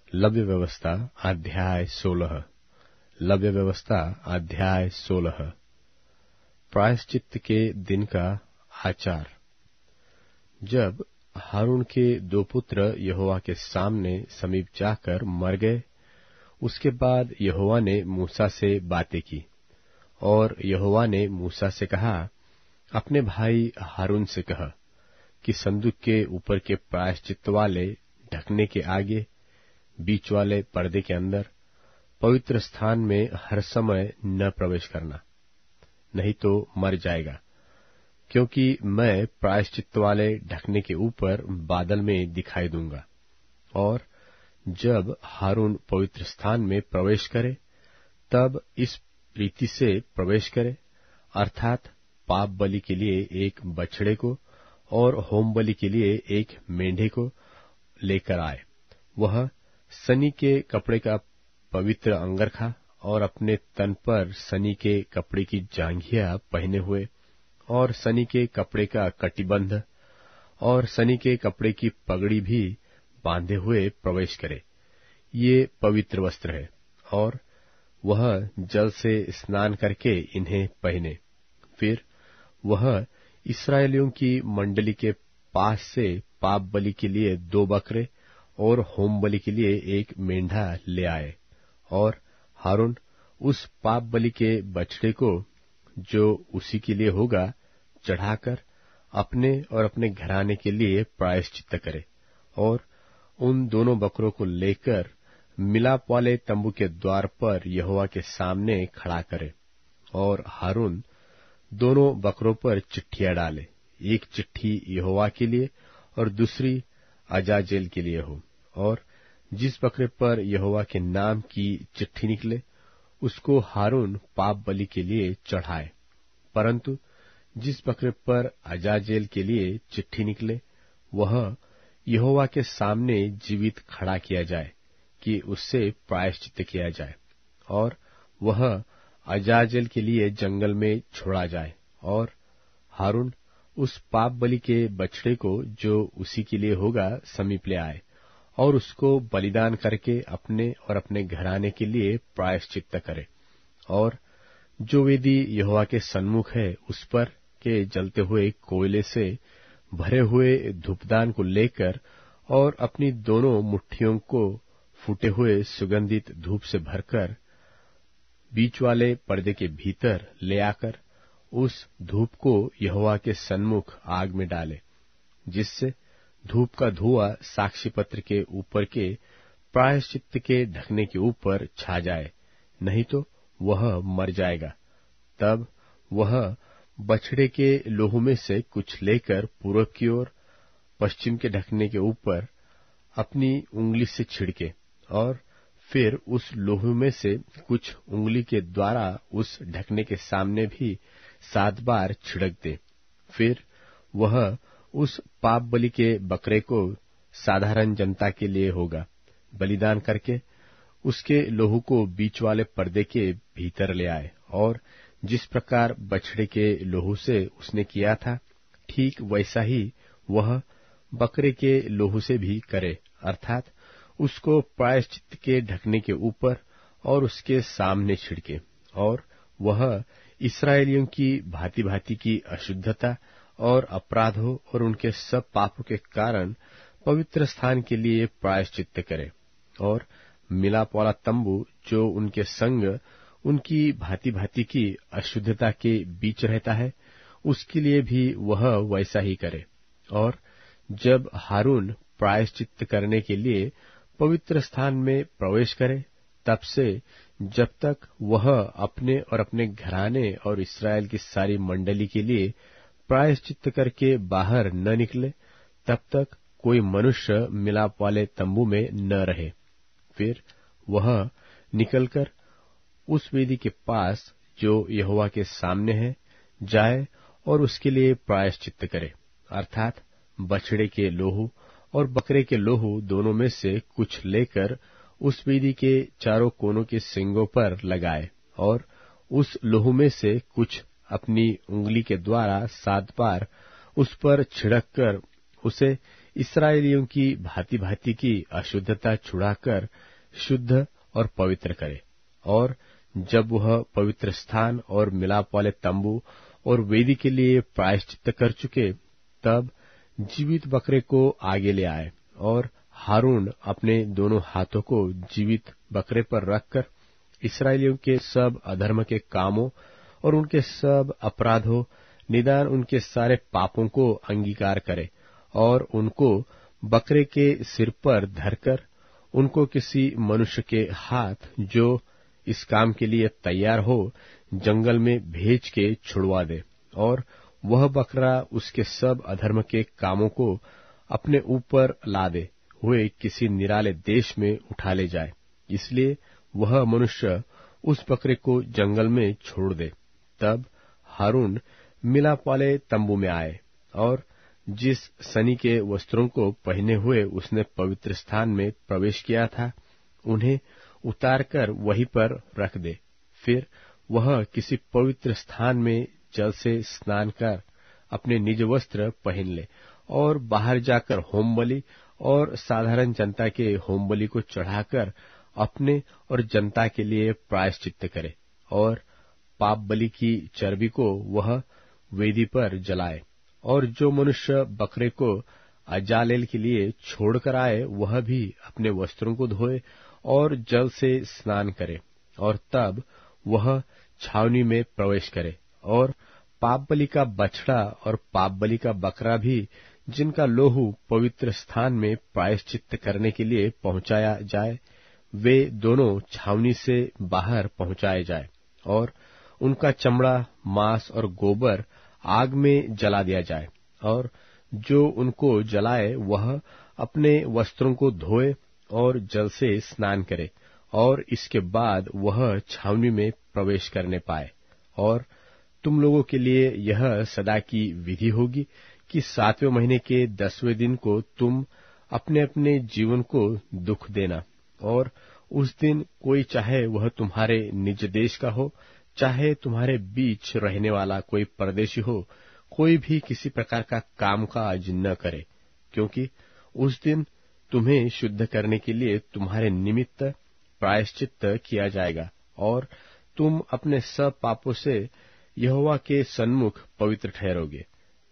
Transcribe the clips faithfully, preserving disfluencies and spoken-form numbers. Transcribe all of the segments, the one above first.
लव्य व्यवस्था अध्याय सोलह। लव्य व्यवस्था अध्याय सोलह। प्रायश्चित्त के दिन का आचार। जब हारून के दो पुत्र यहोवा के सामने समीप जाकर मर गए, उसके बाद यहोवा ने मूसा से बातें की, और यहोवा ने मूसा से कहा, अपने भाई हारून से कह कि संदूक के ऊपर के प्रायश्चित्त वाले ढकने के आगे बीच वाले पर्दे के अंदर पवित्र स्थान में हर समय न प्रवेश करना, नहीं तो मर जाएगा, क्योंकि मैं प्रायश्चित्त वाले ढकने के ऊपर बादल में दिखाई दूंगा। और जब हारून पवित्र स्थान में प्रवेश करे, तब इस रीति से प्रवेश करे, अर्थात पाप बलि के लिए एक बछड़े को और होम बलि के लिए एक मेंढे को लेकर आए। वह सनी के कपड़े का पवित्र अंगरखा और अपने तन पर सनी के कपड़े की जांघिया पहने हुए और सनी के कपड़े का कटिबंध और सनी के कपड़े की पगड़ी भी बांधे हुए प्रवेश करे। ये पवित्र वस्त्र है, और वह जल से स्नान करके इन्हें पहने। फिर वह इस्राएलियों की मंडली के पास से पाप बलि के लिए दो बकरे और होम बलि के लिए एक मेंढा ले आए, और हारून उस पाप बलि के बछड़े को, जो उसी के लिए होगा, चढ़ाकर अपने और अपने घराने के लिए प्रायश्चित्त करे, और उन दोनों बकरों को लेकर मिलाप वाले तंबू के द्वार पर यहोवा के सामने खड़ा करे। और हारून दोनों बकरों पर चिट्ठियां डाले, एक चिट्ठी यहोवा के लिए और दूसरी अजाजेल के लिए हो। और जिस बकरे पर यहोवा के नाम की चिट्ठी निकले, उसको हारून पाप बलि के लिए चढ़ाए, परंतु जिस बकरे पर अजाजेल के लिए चिट्ठी निकले, वह यहोवा के सामने जीवित खड़ा किया जाए कि उससे प्रायश्चित्त किया जाए, और वह अजाजेल के लिए जंगल में छोड़ा जाए। और हारून उस पाप बलि के बछड़े को, जो उसी के लिए होगा, समीप ले आए, और उसको बलिदान करके अपने और अपने घराने के लिए प्रायश्चित्त करे। और जो वेदी यहोवा के सन्मुख है, उस पर के जलते हुए कोयले से भरे हुए धूपदान को लेकर और अपनी दोनों मुट्ठियों को फूटे हुए सुगंधित धूप से भरकर बीच वाले पर्दे के भीतर ले आकर उस धूप को यहोवा के सन्मुख आग में डाले, जिससे धूप का धुआं साक्षी पत्र के ऊपर के प्रायश्चित्त के ढकने के ऊपर छा जाए, नहीं तो वह मर जाएगा। तब वह बछड़े के लोहू में से कुछ लेकर पूर्व की ओर पश्चिम के ढकने के ऊपर अपनी उंगली से छिड़के, और फिर उस लोहू में से कुछ उंगली के द्वारा उस ढकने के सामने भी सात बार छिड़क दे। फिर वह उस पाप बलि के बकरे को साधारण जनता के लिए होगा बलिदान करके उसके लोहू को बीच वाले पर्दे के भीतर ले आए, और जिस प्रकार बछड़े के लोहू से उसने किया था, ठीक वैसा ही वह बकरे के लोहू से भी करे, अर्थात उसको प्रायश्चित्त के ढकने के ऊपर और उसके सामने छिड़के। और वह इस्राएलियों की भांति भांति की अशुद्धता और अपराधों और उनके सब पापों के कारण पवित्र स्थान के लिए प्रायश्चित्त करे। और मिलाप वाला तंबू, जो उनके संग उनकी भांति भांति की अशुद्धता के बीच रहता है, उसके लिए भी वह वैसा ही करे। और जब हारून प्रायश्चित्त करने के लिए पवित्र स्थान में प्रवेश करे, तब से जब तक वह अपने और अपने घराने और इस्राएल की सारी मंडली के लिए प्रायश्चित्त करके बाहर न निकले, तब तक कोई मनुष्य मिलाप वाले तंबू में न रहे। फिर वह निकलकर उस वेदी के पास, जो यहोवा के सामने है, जाए और उसके लिए प्रायश्चित्त करे, अर्थात बछड़े के लोहू और बकरे के लोहू दोनों में से कुछ लेकर उस वेदी के चारों कोनों के सींगों पर लगाए, और उस लोहू में से कुछ अपनी उंगली के द्वारा सात बार उस पर छिड़क कर उसे इस्राएलियों की भांति भांति की अशुद्धता छुड़ाकर शुद्ध और पवित्र करे। और जब वह पवित्र स्थान और मिलाप वाले तंबू और वेदी के लिए प्रायश्चित्त कर चुके, तब जीवित बकरे को आगे ले आए और हारून अपने दोनों हाथों को जीवित बकरे पर रखकर इस्राएलियों के सब अधर्म के कामों और उनके सब अपराधों, निदान उनके सारे पापों को अंगीकार करे और उनको बकरे के सिर पर धरकर उनको किसी मनुष्य के हाथ जो इस काम के लिए तैयार हो जंगल में भेज के छुड़वा दे, और वह बकरा उसके सब अधर्म के कामों को अपने ऊपर लादे हुए किसी निराले देश में उठा ले जाए। इसलिए वह मनुष्य उस बकरे को जंगल में छोड़ दे। तब हारून मिलाप वाले तंबू में आए और जिस सनी के वस्त्रों को पहने हुए उसने पवित्र स्थान में प्रवेश किया था, उन्हें उतारकर वहीं पर रख दे। फिर वह किसी पवित्र स्थान में जल से स्नान कर अपने निज वस्त्र पहन ले और बाहर जाकर होम बलि और साधारण जनता के होम बलि को चढ़ाकर अपने और जनता के लिए प्रायश्चित्त करे, और पाप बलि की चर्बी को वह वेदी पर जलाए। और जो मनुष्य बकरे को अजालेल के लिए छोड़कर आए, वह भी अपने वस्त्रों को धोए और जल से स्नान करे, और तब वह छावनी में प्रवेश करे। और पाप बलि का बछड़ा और पाप बलि का बकरा भी, जिनका लोहू पवित्र स्थान में प्रायश्चित्त करने के लिए पहुंचाया जाए, वे दोनों छावनी से बाहर पहुंचाए जाए, और उनका चमड़ा, मांस और गोबर आग में जला दिया जाए। और जो उनको जलाए वह अपने वस्त्रों को धोए और जल से स्नान करे, और इसके बाद वह छावनी में प्रवेश करने पाए। और तुम लोगों के लिए यह सदा की विधि होगी कि सातवें महीने के दसवें दिन को तुम अपने अपने जीवन को दुख देना, और उस दिन कोई चाहे वह तुम्हारे निज देश का हो, चाहे तुम्हारे बीच रहने वाला कोई परदेशी हो, कोई भी किसी प्रकार का कामकाज न करे, क्योंकि उस दिन तुम्हें शुद्ध करने के लिए तुम्हारे निमित्त प्रायश्चित्त किया जाएगा, और तुम अपने सब पापों से यहोवा के सन्मुख पवित्र ठहरोगे।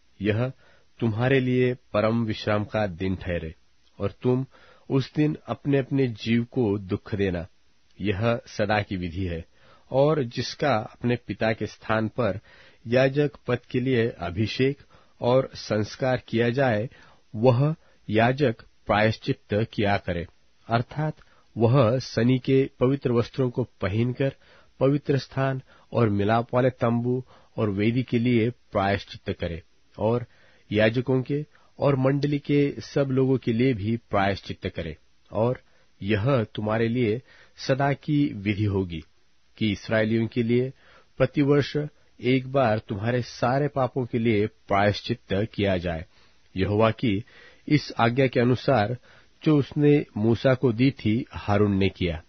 यह तुम्हारे लिए परम विश्राम का दिन ठहरे, और तुम उस दिन अपने अपने जीव को दुख देना। यह सदा की विधि है। और जिसका अपने पिता के स्थान पर याजक पद के लिए अभिषेक और संस्कार किया जाए, वह याजक प्रायश्चित्त किया करे, अर्थात वह सनी के पवित्र वस्त्रों को पहनकर पवित्र स्थान और मिलाप वाले तंबू और वेदी के लिए प्रायश्चित्त करे, और याजकों के और मंडली के सब लोगों के लिए भी प्रायश्चित्त करे। और यह तुम्हारे लिए सदा की विधि होगी कि इस्राएलियों के लिए प्रतिवर्ष एक बार तुम्हारे सारे पापों के लिए प्रायश्चित्त किया जाए, यहोवा की इस आज्ञा के अनुसार जो उसने मूसा को दी थी, हारून ने किया।